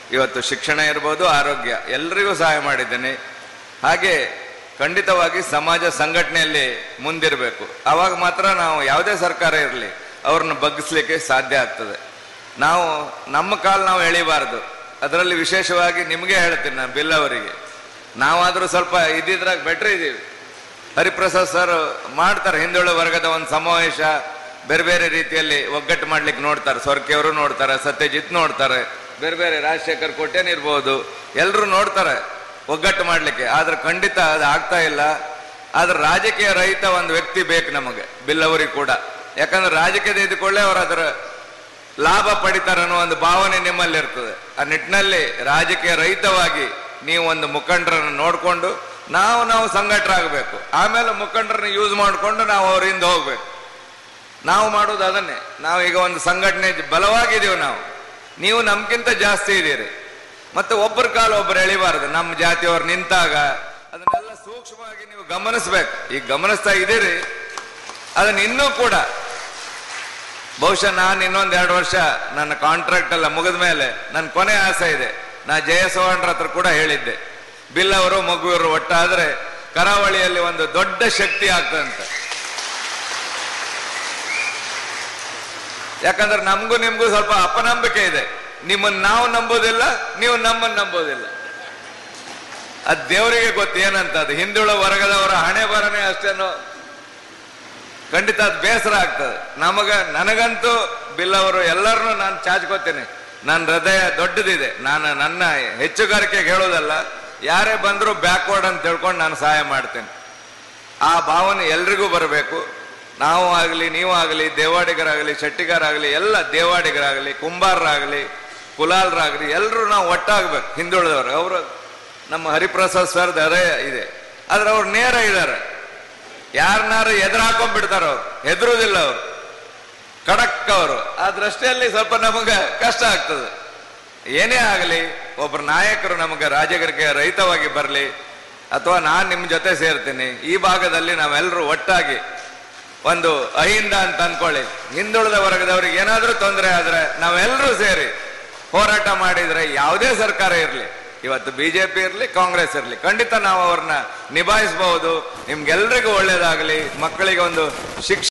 ಇವತ್ತು ಶಿಕ್ಷಣ ಇರ್ಬೋದು, ಆರೋಗ್ಯ, ಎಲ್ಲರಿಗೂ ಸಹಾಯ ಮಾಡಿದ್ದೇನೆ. ಹಾಗೆ ಖಂಡಿತವಾಗಿ ಸಮಾಜ ಸಂಘಟನೆಯಲ್ಲಿ ಮುಂದಿರಬೇಕು. ಆವಾಗ ಮಾತ್ರ ನಾವು ಯಾವುದೇ ಸರ್ಕಾರ ಇರಲಿ ಅವ್ರನ್ನ ಬಗ್ಗಿಸ್ಲಿಕ್ಕೆ ಸಾಧ್ಯ ಆಗ್ತದೆ. ನಾವು ನಮ್ಮ ಕಾಲು ನಾವು ಎಳಿಬಾರ್ದು. ಅದರಲ್ಲಿ ವಿಶೇಷವಾಗಿ ನಿಮಗೆ ಹೇಳ್ತೀನಿ ನಾನು, ಬಿಲ್ ಅವರಿಗೆ, ನಾವಾದರೂ ಸ್ವಲ್ಪ ಇದ್ದಿದ್ರಾಗ ಬೆಟ್ರ್ ಇದ್ದೀವಿ. ಹರಿಪ್ರಸಾದ್ ಸರ್ ಮಾಡ್ತಾರೆ ಹಿಂದುಳಿದ ವರ್ಗದ ಒಂದು ಸಮಾವೇಶ, ಬೇರೆ ಬೇರೆ ರೀತಿಯಲ್ಲಿ ಒಗ್ಗಟ್ಟು ಮಾಡ್ಲಿಕ್ಕೆ ನೋಡ್ತಾರೆ. ಸೊರ್ಕೆಯವರು ನೋಡ್ತಾರೆ, ಸತ್ಯಜಿತ್ ನೋಡ್ತಾರೆ, ಬೇರೆ ಬೇರೆ ರಾಜಶೇಖರ್ ಕೋಟ್ಯಾನ್ ಇರ್ಬೋದು, ಎಲ್ಲರೂ ನೋಡ್ತಾರೆ ಒಗ್ಗಟ್ಟು ಮಾಡ್ಲಿಕ್ಕೆ. ಆದ್ರೆ ಖಂಡಿತ ಅದು ಆಗ್ತಾ ಇಲ್ಲ. ಆದ್ರೆ ರಾಜಕೀಯ ರಹಿತ ಒಂದು ವ್ಯಕ್ತಿ ಬೇಕು ನಮಗೆ, ಬಿಲ್ ಅವರಿಗೆ ಕೂಡ. ಯಾಕಂದ್ರೆ ರಾಜಕೀಯದ ಇದ್ಕೊಳ್ಳೆ ಅವರು ಅದರ ಲಾಭ ಪಡಿತಾರೆ ಅನ್ನೋ ಒಂದು ಭಾವನೆ ನಿಮ್ಮಲ್ಲಿ ಇರ್ತದೆ. ಆ ನಿಟ್ಟಿನಲ್ಲಿ ರಾಜಕೀಯ ರಹಿತವಾಗಿ ನೀವು ಒಂದು ಮುಖಂಡರನ್ನು ನೋಡಿಕೊಂಡು ನಾವು ಸಂಘಟರಾಗಬೇಕು. ಆಮೇಲೆ ಮುಖಂಡರನ್ನ ಯೂಸ್ ಮಾಡಿಕೊಂಡು ನಾವು ಅವರಿಂದ ಹೋಗ್ಬೇಕು. ನಾವು ಮಾಡೋದು ಅದನ್ನೇ. ನಾವು ಈಗ ಒಂದು ಸಂಘಟನೆ ಬಲವಾಗಿದ್ದೀವಿ. ನೀವು ನಮ್ಗಿಂತ ಜಾಸ್ತಿ ಇದ್ದೀರಿ. ಮತ್ತೆ ಒಬ್ಬರ ಕಾಲು ಒಬ್ಬರು ಎಳಿಬಾರದು. ನಮ್ಮ ಜಾತಿಯವ್ರು ನಿಂತಾಗ ಅದನ್ನೆಲ್ಲ ಸೂಕ್ಷ್ಮವಾಗಿ ನೀವು ಗಮನಿಸ್ಬೇಕು. ಈಗ ಗಮನಿಸ್ತಾ ಇದ್ದೀರಿ. ಅದನ್ನ ಇನ್ನೂ ಕೂಡ ಬಹುಶಃ ನಾನು ಇನ್ನೊಂದು 2 ವರ್ಷ ನನ್ನ ಕಾಂಟ್ರಾಕ್ಟ್ ಎಲ್ಲ ಮುಗಿದ ಮೇಲೆ ನನ್ನ ಕೊನೆ ಆಸೆ ಇದೆ. ನಾ ಜಯಸವಣ್ರ ಹತ್ರ ಕೂಡ ಹೇಳಿದ್ದೆ, ಬಿಲ್ ಅವರು ಮಗುವರು ಒಟ್ಟಾದ್ರೆ ಕರಾವಳಿಯಲ್ಲಿ ಒಂದು ದೊಡ್ಡ ಶಕ್ತಿ ಆಗ್ತದಂತೆ. ಯಾಕಂದ್ರೆ ನಮಗೂ ನಿಮ್ಗೂ ಸ್ವಲ್ಪ ಅಪನಂಬಿಕೆ ಇದೆ. ನಿಮ್ಮನ್ನು ನಾವು ನಂಬೋದಿಲ್ಲ, ನೀವು ನಮ್ಮನ್ನು ನಂಬೋದಿಲ್ಲ. ಅದ್ ದೇವರಿಗೆ ಗೊತ್ತು ಏನಂತ. ಅದು ಹಿಂದುಳಿದ ವರ್ಗದವರ ಹಣೆ ಬರನೇ ಅಷ್ಟೇನೋ. ಖಂಡಿತ ಅದು ಬೇಸರ ಆಗ್ತದೆ ನನಗಂತೂ ಬಿಲ್ ಅವರು ಎಲ್ಲರನ್ನೂ ನಾನು ಚಾಚ್ಕೋತೇನೆ. ನನ್ನ ಹೃದಯ ದೊಡ್ಡದಿದೆ. ನನ್ನ ಹೆಚ್ಚುಗಾರಿಕೆಗೆ ಹೇಳೋದಲ್ಲ, ಯಾರೇ ಬಂದರೂ ಬ್ಯಾಕ್ವರ್ಡ್ ಅಂತ ತಿಳ್ಕೊಂಡು ನಾನು ಸಹಾಯ ಮಾಡ್ತೇನೆ. ಆ ಭಾವನೆ ಎಲ್ರಿಗೂ ಬರಬೇಕು. ನಾವು ಆಗಲಿ, ನೀವು ಆಗಲಿ, ದೇವಾಡಿಗರಾಗಲಿ, ಶೆಟ್ಟಿಗರಾಗಲಿ, ಎಲ್ಲ ದೇವಾಡಿಗರಾಗಲಿ, ಕುಂಬಾರರಾಗಲಿ, ಕುಲಾಲರಾಗಲಿ, ಎಲ್ಲರೂ ನಾವು ಒಟ್ಟಾಗಬೇಕು. ಹಿಂದುಳಿದವರು ಅವರು ನಮ್ಮ ಹರಿಪ್ರಸಾದ್ ಸರ್ದು ಅದೇ ಇದೆ. ಆದ್ರೆ ಅವ್ರು ನೇರ ಇದ್ದಾರೆ. ಯಾರನ್ನಾರು ಎದುರಾಕೊಂಡ್ಬಿಡ್ತಾರ, ಅವ್ರು ಹೆದರುದಿಲ್ಲ, ಅವರು ಖಡಕ್ ಅವರು. ಆ ದೃಷ್ಟಿಯಲ್ಲಿ ಸ್ವಲ್ಪ ನಮಗೆ ಕಷ್ಟ ಆಗ್ತದೆ. ಏನೇ ಆಗಲಿ, ಒಬ್ಬರ ನಾಯಕರು ನಮಗೆ ರಾಜಕೀಯ ರಹಿತವಾಗಿ ಬರಲಿ, ಅಥವಾ ನಾನು ನಿಮ್ಮ ಜೊತೆ ಸೇರ್ತೀನಿ. ಈ ಭಾಗದಲ್ಲಿ ನಾವೆಲ್ಲರೂ ಒಟ್ಟಾಗಿ ಒಂದು ಅಹಿಂದ ಅಂತ ಅನ್ಕೊಳ್ಳಿ, ಹಿಂದುಳಿದ ವರ್ಗದವ್ರಿಗೆ ಏನಾದ್ರೂ ತೊಂದರೆ ಆದ್ರೆ ನಾವೆಲ್ಲರೂ ಸೇರಿ ಹೋರಾಟ ಮಾಡಿದ್ರೆ ಯಾವುದೇ ಸರ್ಕಾರ ಇರಲಿ, ಇವತ್ತು ಬಿಜೆಪಿ ಇರಲಿ, ಕಾಂಗ್ರೆಸ್ ಇರಲಿ, ಖಂಡಿತ ನಾವು ಅವ್ರನ್ನ ನಿಭಾಯಿಸಬಹುದು. ನಿಮ್ಗೆಲ್ರಿಗೂ ಒಳ್ಳೇದಾಗಲಿ. ಮಕ್ಕಳಿಗೆ ಒಂದು ಶಿಕ್ಷಣ